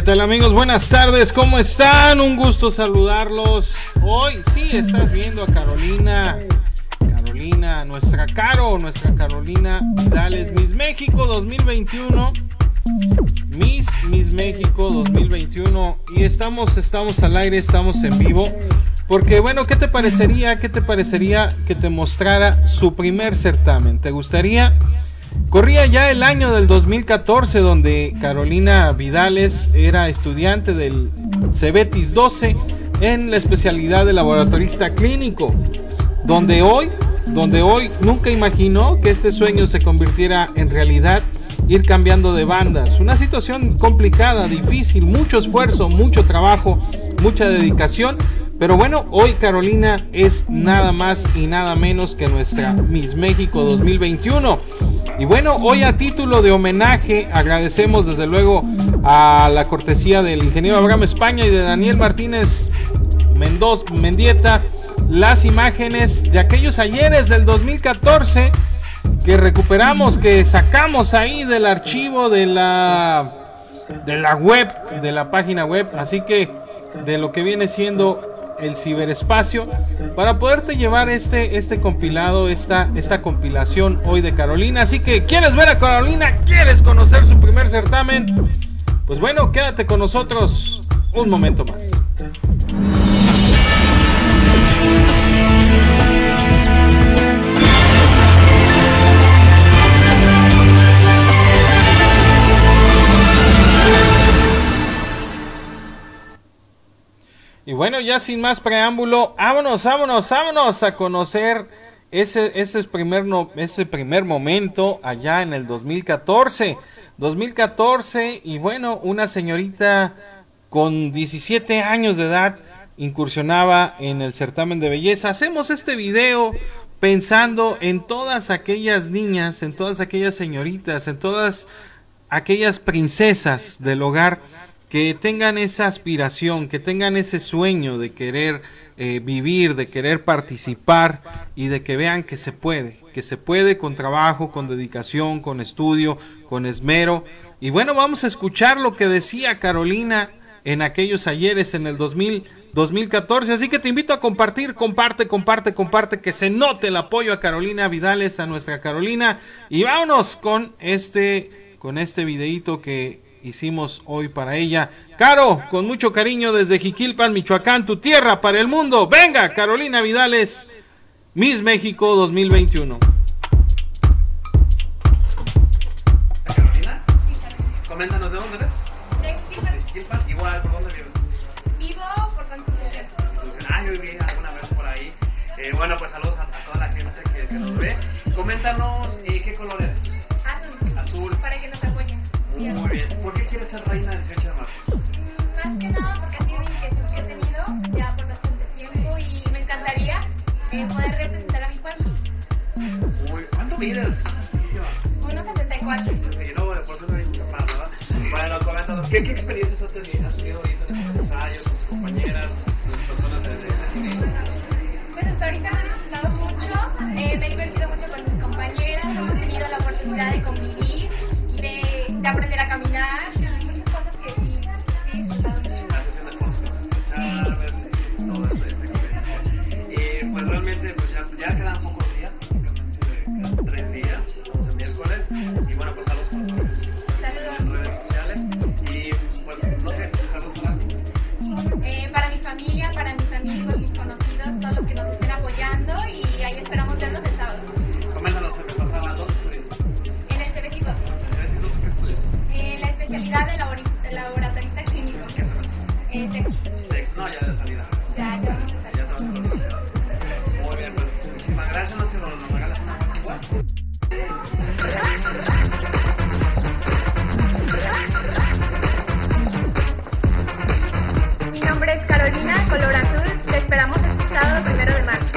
tal amigos? Buenas tardes, ¿cómo están? Un gusto saludarlos. Hoy sí estás viendo a Carolina, nuestra Carolina Vidales, Miss México 2021. Miss México 2021. Y estamos al aire, estamos en vivo. Porque bueno, ¿qué te parecería que te mostrara su primer certamen? ¿Te gustaría? Corría ya el año del 2014, donde Carolina Vidales era estudiante del Cebetis 12 en la especialidad de laboratorista clínico, donde hoy nunca imaginó que este sueño se convirtiera en realidad, ir cambiando de bandas. Una situación complicada, difícil, mucho esfuerzo, mucho trabajo, mucha dedicación. Pero bueno, hoy Carolina es nada más y nada menos que nuestra Miss México 2021. Y bueno, hoy a título de homenaje agradecemos desde luego a la cortesía del ingeniero Abraham España y de Daniel Martínez Mendieta las imágenes de aquellos ayeres del 2014 que recuperamos, que sacamos ahí del archivo de la web, de la página web, así que de lo que viene siendo el ciberespacio, para poderte llevar este compilado, esta compilación hoy de Carolina. Así que, ¿quieres ver a Carolina? ¿Quieres conocer su primer certamen? Pues bueno, quédate con nosotros un momento más. Y bueno, ya sin más preámbulo, vámonos a conocer ese primer momento allá en el 2014, y bueno, una señorita con 17 años de edad incursionaba en el certamen de belleza. Hacemos este video pensando en todas aquellas niñas, en todas aquellas señoritas, en todas aquellas princesas del hogar que tengan esa aspiración, que tengan ese sueño de querer vivir, de querer participar y de que vean que se puede con trabajo, con dedicación, con estudio, con esmero. Y bueno, vamos a escuchar lo que decía Carolina en aquellos ayeres en el 2014, así que te invito a compartir, comparte, que se note el apoyo a Carolina Vidales, a nuestra Carolina, y vámonos con este videíto que hicimos hoy para ella. Caro, con mucho cariño desde Jiquilpan, Michoacán, tu tierra para el mundo. Venga, Carolina Vidales, Miss México 2021. Carolina, coméntanos, ¿de dónde eres? De Jiquilpan. Igual, ¿por dónde vives? Vivo por Constitución. Yo viví alguna vez por ahí. Bueno, pues saludos a toda la gente que nos ve. Coméntanos, ¿qué color eres? Azul. Para que nos apoyen. Muy bien. ¿Por qué quieres ser reina el 18 de marzo? Más que nada porque ha sido una inquietud que he tenido ya por bastante tiempo y me encantaría poder representar a mi pueblo. ¿Cuánto mides? 1.74. Y no, por eso no eres chaparra, ¿verdad? Bueno, coméntanos, ¿qué experiencias has tenido ahorita en esos ensayos, con tus compañeras, con las personas de cine? Pues hasta ahorita me he disfrutado mucho, me he divertido mucho con mis compañeras, hemos tenido la oportunidad de convivir, de aprender a caminar, y muchas cosas que sí he disfrutado mucho. La sesión de fotos con las escuchadas, toda esta experiencia. Pues realmente pues ya quedan pocos días, prácticamente quedan 3 días, vamos el miércoles, y bueno, pues saludos por las redes sociales, y pues no sé, saludos para ti. Para mi familia, para mis amigos, mis conocidos, todos los que nos estén apoyando, y ahí esperamos verlos el sábado. Coméntanos qué pasaba, ¿dónde estudias? En el CBT 2. ¿Qué estudias? La especialidad de laboratorista clínico. ¿Qué sabes? Texto. No, ya de salida. Ya vamos a salir. Ya te vas a la universidad. Muy bien, pues muchísimas gracias. No sé si nos regalas una vuelta igual. Mi nombre es Carolina, color azul. Te esperamos este sábado 1 de marzo.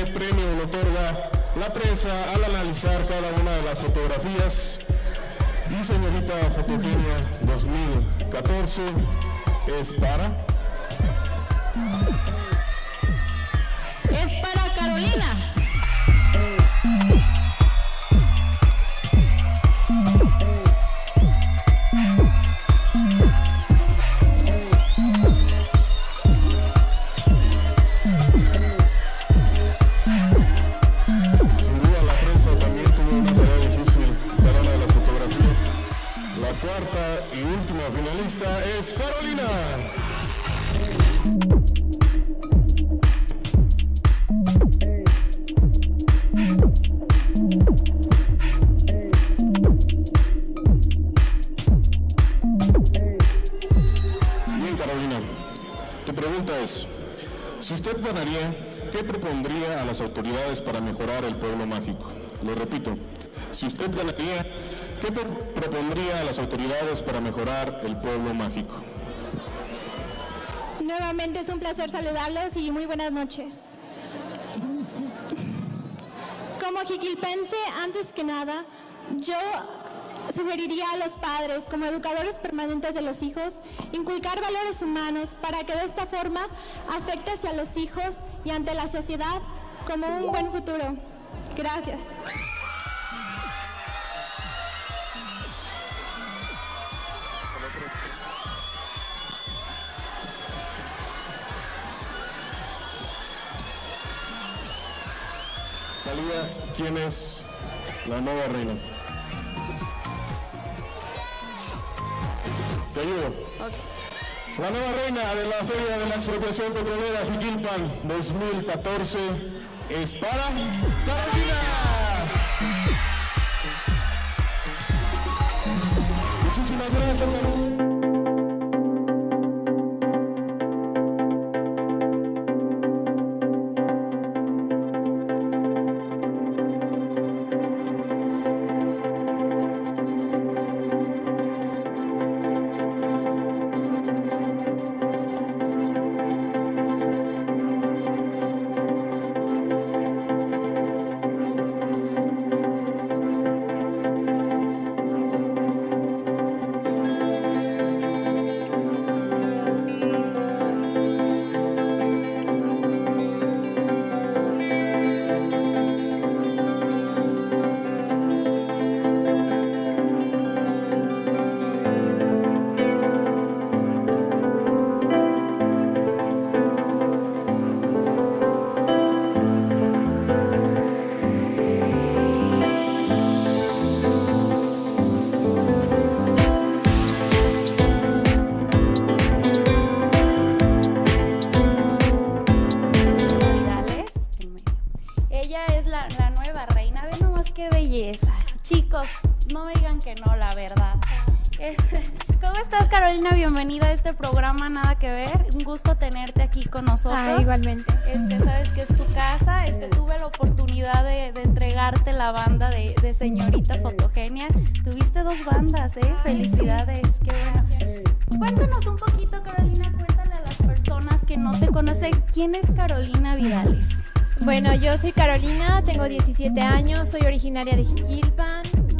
¿qué premio le otorga la prensa al analizar cada una de las fotografías? Y señorita Fotogenia 2014 es para... Es para Carolina. Cuarta y última finalista es Carolina. Bien, Carolina, tu pregunta es, si usted ganaría, ¿qué propondría a las autoridades para mejorar el pueblo mágico? Lo repito, si usted ganaría, ¿qué propondría a las autoridades para mejorar el pueblo mágico? Nuevamente es un placer saludarlos y muy buenas noches. Como jiquilpense, antes que nada, yo sugeriría a los padres, como educadores permanentes de los hijos, inculcar valores humanos para que de esta forma afecte hacia los hijos y ante la sociedad como un buen futuro. Gracias. Talía, ¿quién es la nueva reina? Te ayudo. Okay. La nueva reina de la Feria de la Expropiación Petrolera Jiquilpan 2014 es para Carolina. Muchísimas gracias, amigos. Bienvenida a este programa Nada que Ver, un gusto tenerte aquí con nosotros. Igualmente. Sabes que es tu casa, tuve la oportunidad de entregarte la banda de señorita Fotogenia. Tuviste 2 bandas, felicidades, qué bueno. Cuéntanos un poquito, Carolina, cuéntale a las personas que no te conocen, ¿quién es Carolina Vidales? Bueno, yo soy Carolina, tengo 17 años, soy originaria de Jiquilpan.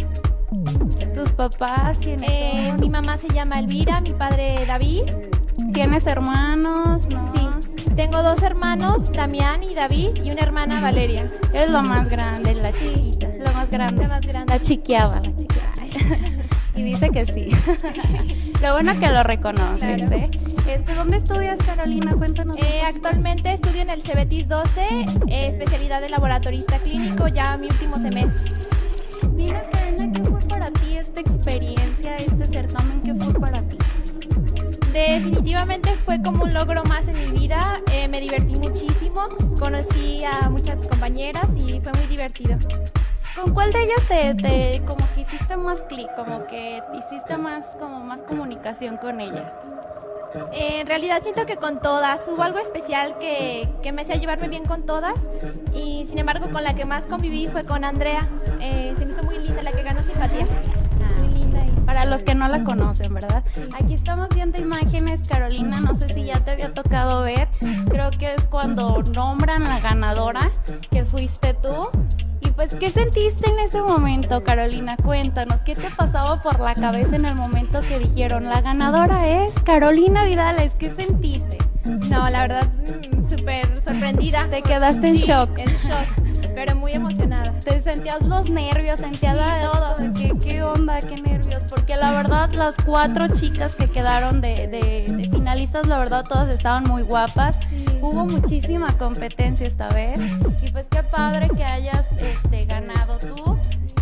¿Tus papás quiénes son? Mi mamá se llama Elvira, mi padre David. ¿Tienes hermanos? ¿No? Sí, tengo 2 hermanos, Damián y David, y una hermana Valeria. Eres lo más grande, la chiquita. Lo más grande. La más grande. La chiquiaba, la chiquiaba. Y dice que sí. Lo bueno que lo reconoces, claro. ¿Dónde estudias, Carolina? Cuéntanos. Actualmente estudio en el Cebetis 12, especialidad de laboratorista clínico, ya mi último semestre. Dinos, Carolina, ¿qué fue para ti esta experiencia, este certamen? ¿Qué fue para ti? Definitivamente fue como un logro más en mi vida, me divertí muchísimo, conocí a muchas compañeras y fue muy divertido. ¿Con cuál de ellas como que hiciste más clic, como que hiciste más comunicación con ellas? En realidad siento que con todas, hubo algo especial que me hacía llevarme bien con todas y sin embargo con la que más conviví fue con Andrea, se me hizo muy linda, la que ganó simpatía. Muy linda. Para los que no la conocen, ¿verdad? Sí. Aquí estamos viendo imágenes, Carolina, no sé si ya te había tocado ver, creo creo que es cuando nombran la ganadora, que fuiste tú. Y pues, ¿qué sentiste en ese momento, Carolina? Cuéntanos, ¿qué te pasaba por la cabeza en el momento que dijeron la ganadora es Carolina Vidales? ¿Qué sentiste? No, la verdad, súper sorprendida. Te quedaste en Sí, shock. en shock, pero muy emocionada. ¿Te sentías los nervios? ¿Sentías todo. ¿Qué onda? ¿Qué nervios? Porque la verdad, las 4 chicas que quedaron de finalistas, la verdad, todas estaban muy guapas. Sí. Hubo muchísima competencia esta vez. Y pues qué padre que hayas ganado tú.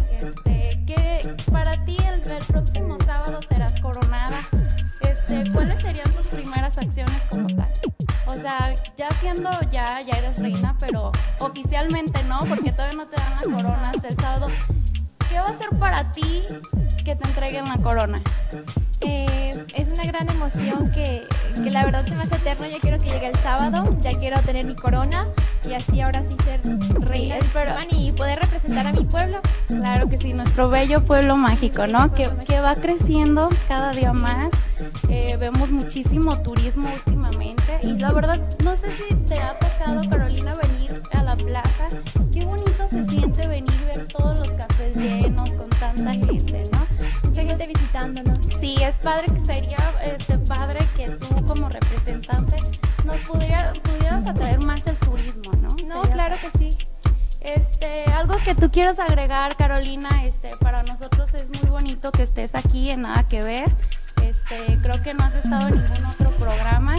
Que para ti el próximo sábado serás coronada. ¿Cuáles serían tus primeras acciones como tal? O sea, ya siendo, ya eres reina, pero oficialmente no, porque todavía no te dan la corona hasta el sábado. ¿Qué va a ser para ti que te entreguen la corona? Es una gran emoción que la verdad se me hace eterno. Ya quiero que llegue el sábado, ya quiero tener mi corona y así ahora sí ser reina y poder representar a mi pueblo. Claro que sí, nuestro bello pueblo mágico, ¿no? Que va creciendo cada día más. Vemos muchísimo turismo últimamente y la verdad, no sé si te ha tocado, Carolina, venir a la plaza. Qué bonito se siente venir y ver todos los cafés llenos con tanta gente, ¿no? Mucha gente visitándonos. Sí, es padre que sería padre que tú como representante nos pudieras atraer más el turismo, ¿no? No, Sería claro que sí. Algo que tú quieras agregar, Carolina, para nosotros es muy bonito que estés aquí en Nada que Ver. Creo que no has estado en ningún otro programa.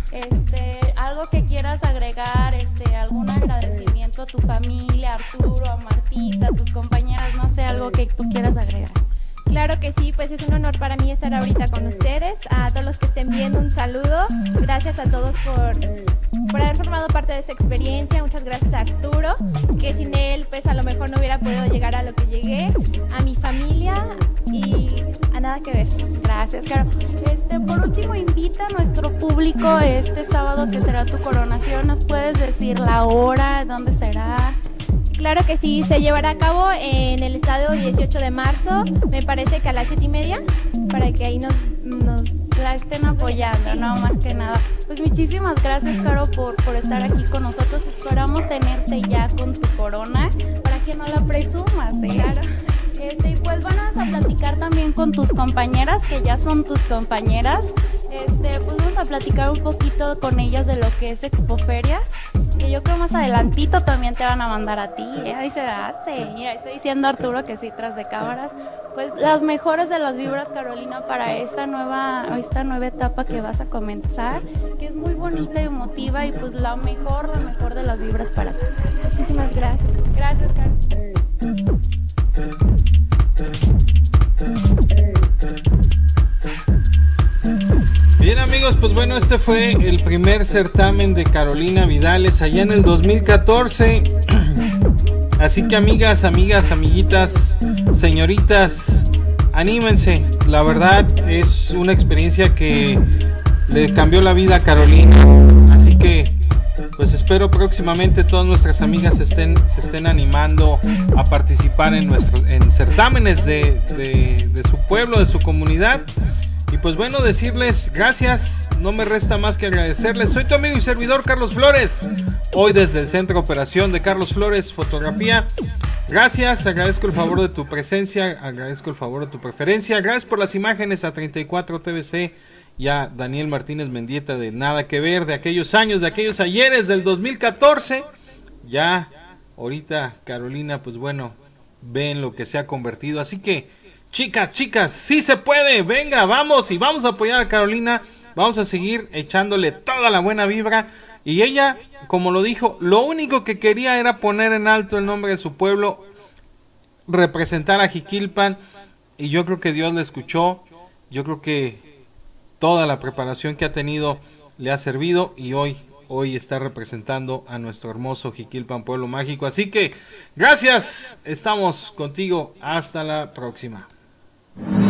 Algo que quieras agregar, algún agradecimiento a tu familia, a Arturo, a Martita, a tus compañeras, no sé, algo que tú quieras agregar. Claro que sí, pues es un honor para mí estar ahorita con ustedes. A todos los que estén viendo, un saludo. Gracias a todos por haber formado parte de esta experiencia. Muchas gracias a Arturo, que sin él pues a lo mejor no hubiera podido llegar a lo que llegué. A mi familia y a Nada que Ver. Gracias, Caro. Por último, invita a nuestro público este sábado que será tu coronación. ¿Nos puedes decir la hora, dónde será? Claro que sí, se llevará a cabo en el estadio 18 de marzo, me parece que a las 7:30, para que ahí nos la estén apoyando, no más que nada. Pues muchísimas gracias, Caro, por estar aquí con nosotros. Esperamos tenerte ya con tu corona para que no la presumas, ¿eh? Claro. Y pues vamos a platicar también con tus compañeras, que ya son tus compañeras. Pues vamos a platicar un poquito con ellas de lo que es Expoferia, que yo creo más adelantito también te van a mandar a ti, ahí se hace. Mira, estoy diciendo Arturo que sí, tras de cámaras. Pues las mejores de las vibras, Carolina, para esta nueva etapa que vas a comenzar, que es muy bonita y emotiva, y pues la mejor de las vibras para ti. Muchísimas gracias. Gracias, Caro. Bien, amigos, pues bueno, este fue el primer certamen de Carolina Vidales allá en el 2014. Así que amigas, amiguitas, señoritas, anímense. La verdad es una experiencia que le cambió la vida a Carolina. Así que pues espero próximamente todas nuestras amigas se estén animando a participar en certámenes de su pueblo, de su comunidad. Y pues bueno, decirles gracias, no me resta más que agradecerles. Soy tu amigo y servidor Carlos Flores, hoy desde el Centro de Operación de Carlos Flores Fotografía. Gracias, agradezco el favor de tu presencia, agradezco el favor de tu preferencia. Gracias por las imágenes a 34 TVC y a Daniel Martínez Mendieta de Nada que Ver, de aquellos años, de aquellos ayeres del 2014. Ya, ahorita Carolina, pues bueno, ven lo que se ha convertido. Así que chicas, sí se puede, venga, vamos y vamos a apoyar a Carolina, vamos a seguir echándole toda la buena vibra. Y ella, como lo dijo, lo único que quería era poner en alto el nombre de su pueblo, representar a Jiquilpan, y yo creo que Dios le escuchó, yo creo que toda la preparación que ha tenido le ha servido, y hoy está representando a nuestro hermoso Jiquilpan, pueblo mágico. Así que gracias, estamos contigo, hasta la próxima.